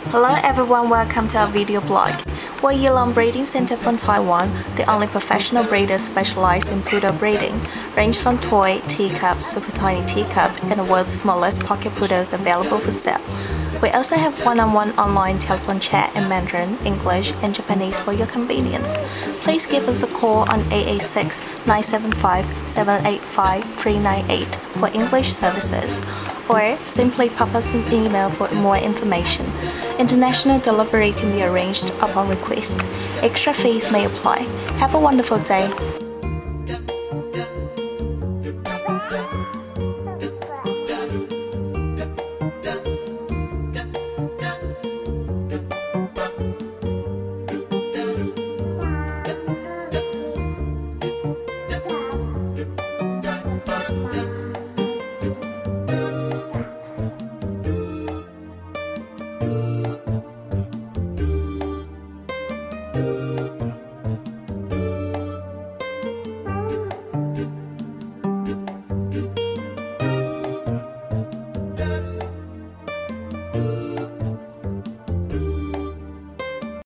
Hello everyone, welcome to our video blog. We're Yilong Breeding Center from Taiwan, the only professional breeder specialized in poodle breeding, range from toy, teacup, super tiny teacup, and the world's smallest pocket poodles available for sale. We also have one-on-one online telephone chat in Mandarin, English, and Japanese for your convenience. Please give us a call on 886-975-785-398 for English services, or simply pop us an email for more information. International delivery can be arranged upon request. Extra fees may apply. Have a wonderful day. Thank you.